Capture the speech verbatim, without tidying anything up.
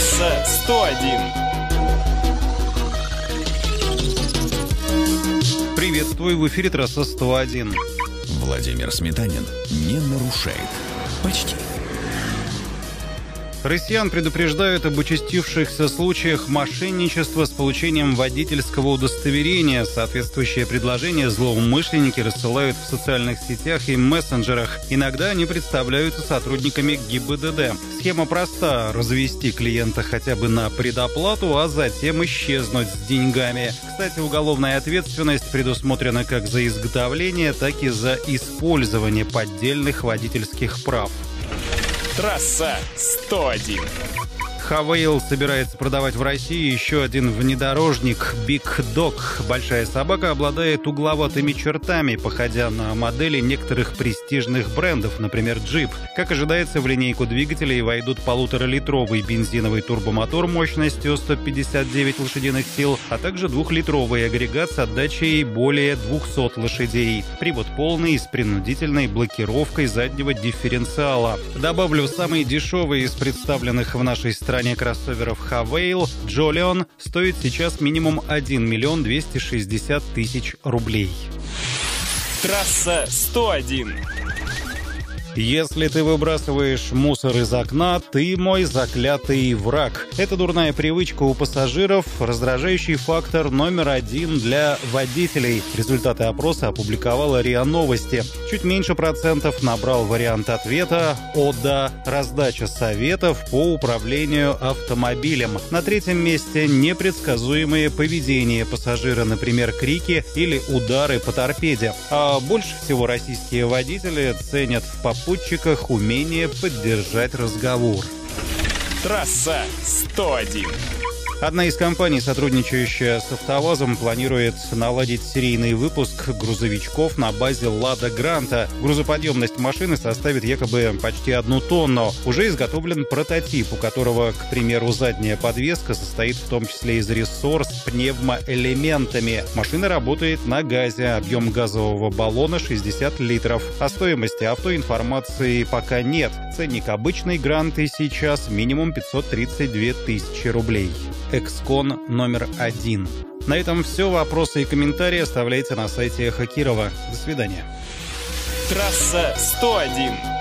Трасса сто один. Приветствую, в эфире трасса сто один. Владимир Сметанин не нарушает. Почти. Россиян предупреждают об участившихся случаях мошенничества с получением водительского удостоверения. Соответствующее предложение злоумышленники рассылают в социальных сетях и мессенджерах. Иногда они представляются сотрудниками ГИБДД. Схема проста – развести клиента хотя бы на предоплату, а затем исчезнуть с деньгами. Кстати, уголовная ответственность предусмотрена как за изготовление, так и за использование поддельных водительских прав. Трасса сто один. Хавейл собирается продавать в России еще один внедорожник Big Dog. Большая собака обладает угловатыми чертами, походя на модели некоторых престижных брендов, например, Jeep. Как ожидается, в линейку двигателей войдут полуторалитровый бензиновый турбомотор мощностью сто пятьдесят девять лошадиных сил, а также двухлитровый агрегат с отдачей более двухсот лошадей. Привод полный с принудительной блокировкой заднего дифференциала. Добавлю, самый дешевый из представленных в нашей стране кроссоверов Хавейл, Джолион, стоит сейчас минимум один миллион двести шестьдесят тысяч рублей. Трасса сто один. Если ты выбрасываешь мусор из окна, ты мой заклятый враг. Это дурная привычка у пассажиров, раздражающий фактор номер один для водителей. Результаты опроса опубликовала РИА Новости. Чуть меньше процентов набрал вариант ответа «О да». Раздача советов по управлению автомобилем. На третьем месте непредсказуемое поведение пассажира, например, крики или удары по торпеде. А больше всего российские водители ценят в попытках попутчиках умение поддержать разговор. Трасса сто один. Одна из компаний, сотрудничающая с АвтоВАЗом, планирует наладить серийный выпуск грузовичков на базе «Лада Гранта». Грузоподъемность машины составит якобы почти одну тонну. Уже изготовлен прототип, у которого, к примеру, задняя подвеска состоит в том числе из рессор с пневмоэлементами. Машина работает на газе, объем газового баллона шестьдесят литров. О стоимости авто информации пока нет. Ценник обычной Гранты сейчас минимум пятьсот тридцать две тысячи рублей. Экскон номер один. На этом все. Вопросы и комментарии оставляйте на сайте Эхо Кирова. До свидания. Трасса сто один.